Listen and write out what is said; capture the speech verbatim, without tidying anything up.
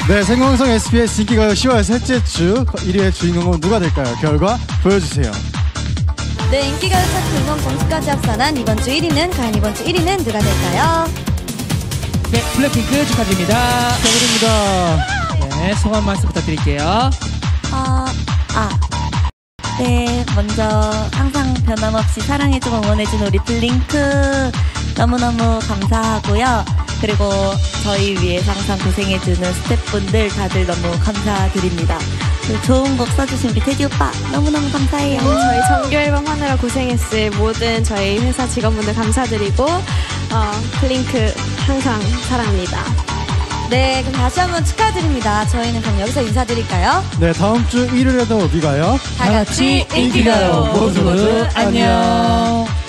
네, 생방송 에스비에스 인기가요 시월 셋째 주 일 위의 주인공은 누가 될까요? 결과 보여주세요. 네, 인기가요 차트 음원 공식까지 합산한 이번 주 일 위는 과연 이번 주 일 위는 누가 될까요? 네, 블랙핑크 축하드립니다. 축하드립니다. 네, 소감 말씀 부탁드릴게요. 어, 아, 네, 먼저 항상 변함없이 사랑해주고 응원해준 우리 블링크 너무너무 감사하고요. 그리고 저희 위해서 항상 고생해주는 스태프분들 다들 너무 감사드립니다. 좋은 곡 써주신 우리 테디 오빠 너무너무 감사해요. 저희 정규 앨범 하느라 고생했을 모든 저희 회사 직원분들 감사드리고 어, 블링크 항상 사랑합니다. 네, 그럼 다시 한번 축하드립니다. 저희는 그럼 여기서 인사드릴까요? 네, 다음 주 일요일에도 오기가요. 다 같이 인기가요. 모두 모두 안녕.